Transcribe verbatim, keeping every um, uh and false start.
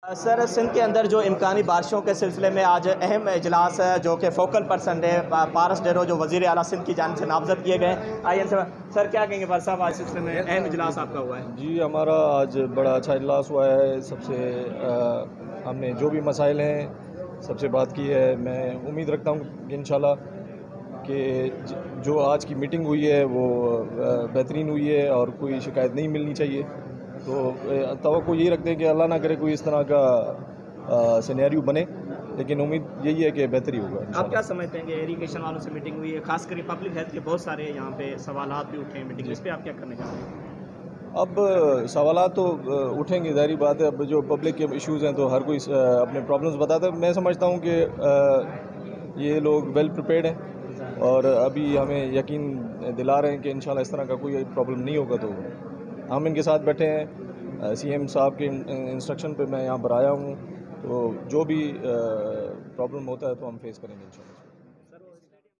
Sir, Sindh के अंदर जो इम्कानी बारिशों के सिलसिले में आज अहम इजलास है जो कि फोकल पर्सन है पारस डेरो जो वज़ीर आला सिंध की जानिब से नामजद किए गए। आइए सर, सर क्या कहेंगे फार साहब, आज सिलसिले में अहम इजलास आपका हुआ है? जी, हमारा आज बड़ा अच्छा इजलास हुआ है। सबसे आ, हमने जो भी मसाइल हैं सबसे बात की है। मैं उम्मीद रखता हूँ कि इंशाल्लाह कि जो आज की मीटिंग हुई है वो बेहतरीन हुई है और कोई शिकायत नहीं मिलनी चाहिए। तो तवक्को यही रखते हैं कि अल्लाह ना करे कोई इस तरह का सिनेरियो बने, लेकिन उम्मीद यही है कि बेहतरी होगा। आप क्या समझते हैं कि इरीगेशन वालों से मीटिंग हुई है, खासकर पब्लिक हेल्थ के बहुत सारे यहाँ पे सवालात भी उठे हैं मीटिंग, इस पर आप क्या करने चाहते हैं? अब सवालात तो उठेंगे, ज़ाहिर बात है। अब जो पब्लिक के इश्यूज़ हैं तो हर कोई अपने प्रॉब्लम्स बताता है। मैं समझता हूँ कि ये लोग वेल प्रिपेयर्ड हैं और अभी हमें यकीन दिला रहे हैं कि इंशाल्लाह इस तरह का कोई प्रॉब्लम नहीं होगा। तो हम इनके साथ बैठे हैं। सीएम साहब के इंस्ट्रक्शन पे मैं यहाँ पर आया हूँ, तो जो भी प्रॉब्लम होता है तो हम फेस करेंगे इंशाल्लाह।